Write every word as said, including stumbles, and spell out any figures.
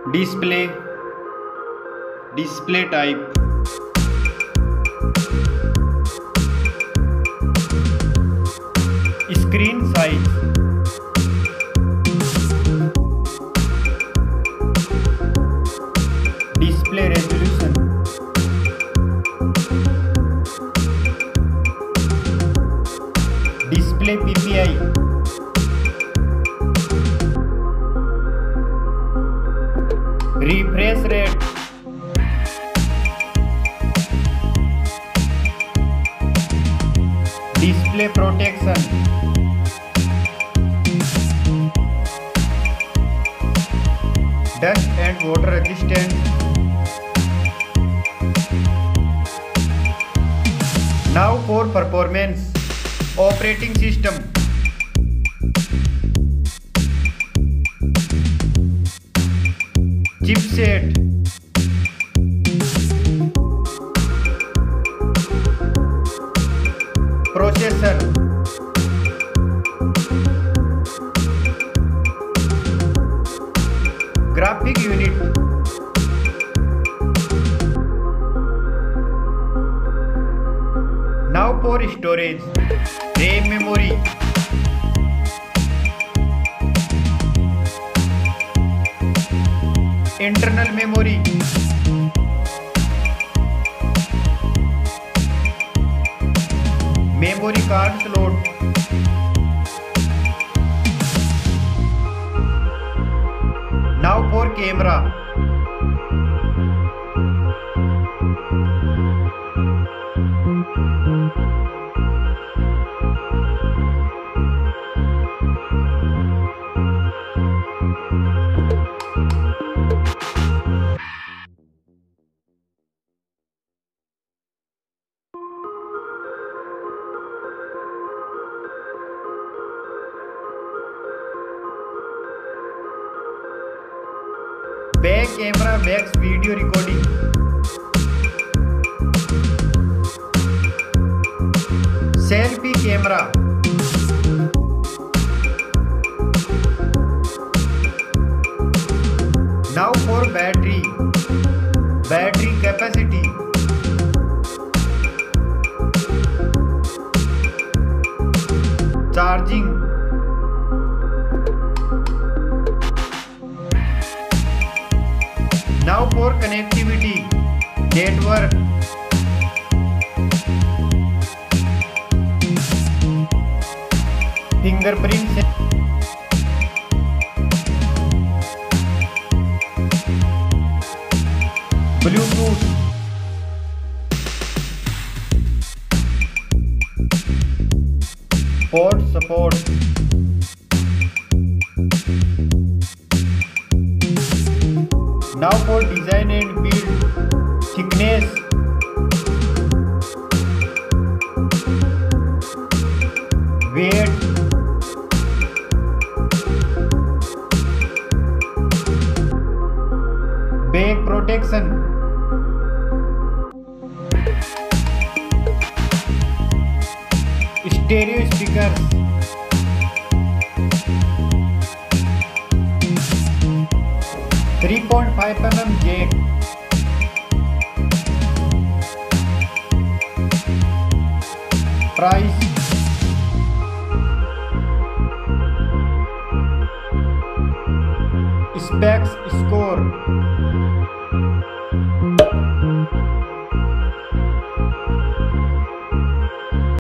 display, display type, screen size, display resolution, display P P I, refresh rate, display protection, dust and water resistant, now for performance. Operating system, chipset, processor, graphic unit, now for storage. RAM memory, internal memory, memory card slot, now for camera. Back camera makes video recording. Selfie camera. Now for battery. Battery capacity. Charging. Now for connectivity, network, fingerprint, Bluetooth, port support, now for design and build, thickness, weight, back protection, stereo speakers, three point five millimeter jack, price, specs, score.